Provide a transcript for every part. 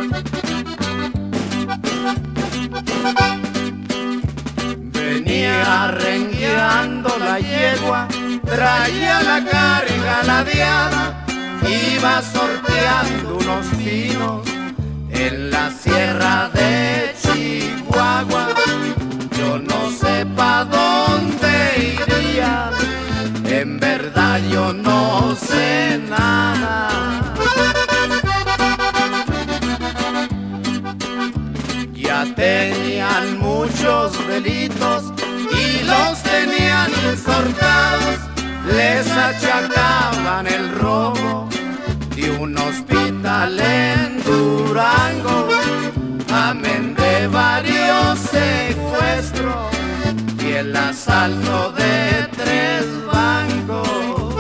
Venía rengueando la yegua, traía la carga ladeada, iba sorteando unos pinos en la sierra de Chihuahua. Yo no sé pa' dónde iría, en verdad yo no sé nada. Ya tenían muchos delitos y los tenían insortados, les achacaban el robo de un hospital en Durango, amén de varios secuestros y el asalto de 3 bancos.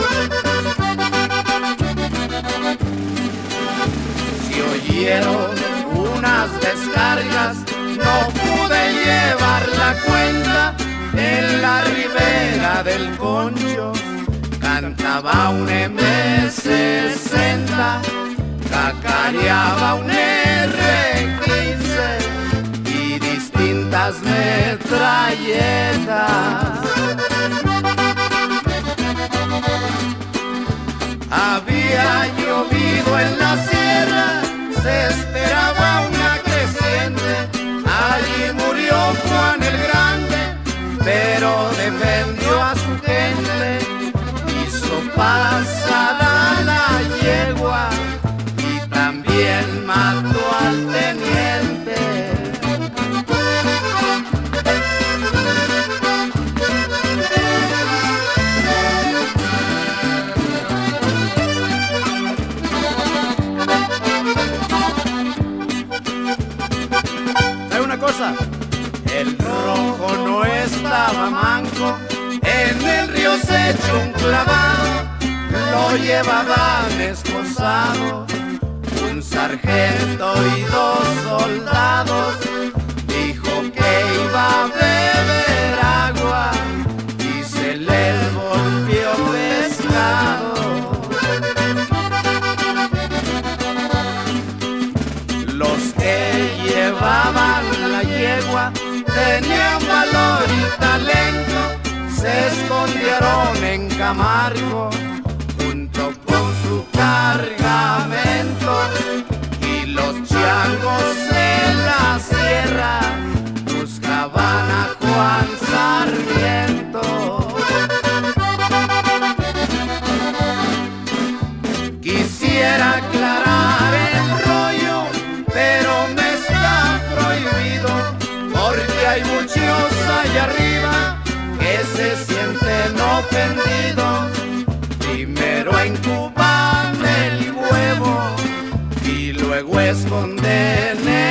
Si oyeron unas descargas, no pude llevar la cuenta. En la ribera del Concho cantaba un M60, cacareaba un R15 y distintas metralletas. Había llovido en la sierra, se esperaba una creciente, allí murió Juan el Grande, pero defendió a su gente, hizo pasar a la yegua y también mató al teniente. ¿Sabe una cosa? El rojo no estaba manco, en el río se echó un clavado, lo llevaban esposado, un sargento y 2 soldados, dijo que iba a beber agua y se le volvió pescado. Los que llevaban la yegua tenían valor y talento, se escondieron en Camargo junto con su cargamento, y los changos en la sierra buscaban a Juan Sarmiento. Quisiera aclarar el rollo, pero me está prohibido, porque hay muchos allá arriba que se sienten ofendidos. Primero incuban el huevo y luego esconden el